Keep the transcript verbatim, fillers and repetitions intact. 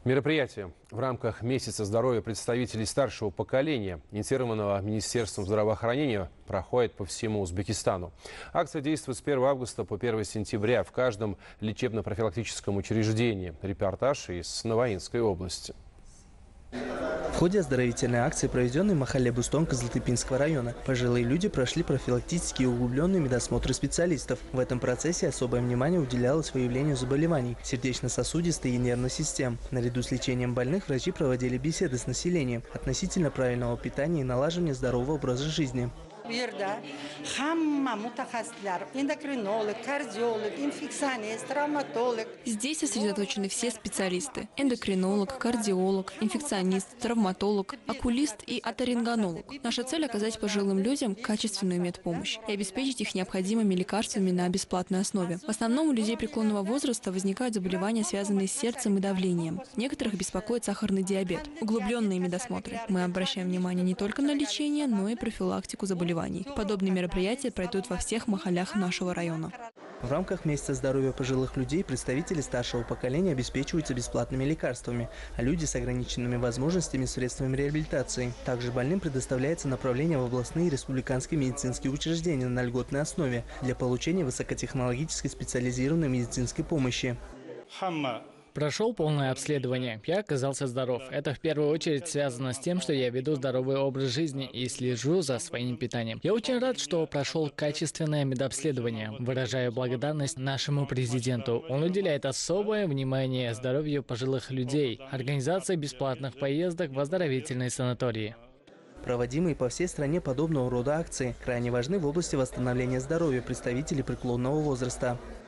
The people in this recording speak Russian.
Мероприятие в рамках месяца здоровья представителей старшего поколения, инициированного Министерством здравоохранения, проходит по всему Узбекистану. Акция действует с первого августа по первое сентября в каждом лечебно-профилактическом учреждении. Репортаж из Новоинской области. В ходе оздоровительной акции, проведенной в Махалле Бустон Кызылтыпинского района, пожилые люди прошли профилактические и углубленные медосмотры специалистов. В этом процессе особое внимание уделялось выявлению заболеваний сердечно-сосудистой и нервной систем. Наряду с лечением больных врачи проводили беседы с населением относительно правильного питания и налаживания здорового образа жизни. Эндокринолог, кардиолог, инфекционист, травматолог. Здесь сосредоточены все специалисты. Эндокринолог, кардиолог, инфекционист, травматолог, окулист и оторинолог. Наша цель – оказать пожилым людям качественную медпомощь и обеспечить их необходимыми лекарствами на бесплатной основе. В основном у людей преклонного возраста возникают заболевания, связанные с сердцем и давлением. Некоторых беспокоит сахарный диабет. Углубленные медосмотры. Мы обращаем внимание не только на лечение, но и профилактику заболеваний. Подобные мероприятия пройдут во всех махалях нашего района. В рамках месяца здоровья пожилых людей представители старшего поколения обеспечиваются бесплатными лекарствами, а люди с ограниченными возможностями – средствами реабилитации. Также больным предоставляется направление в областные и республиканские медицинские учреждения на льготной основе для получения высокотехнологической специализированной медицинской помощи. Прошел полное обследование. Я оказался здоров. Это в первую очередь связано с тем, что я веду здоровый образ жизни и слежу за своим питанием. Я очень рад, что прошел качественное медобследование. Выражаю благодарность нашему президенту. Он уделяет особое внимание здоровью пожилых людей, организации бесплатных поездок в оздоровительные санатории. Проводимые по всей стране подобного рода акции крайне важны в области восстановления здоровья представителей преклонного возраста.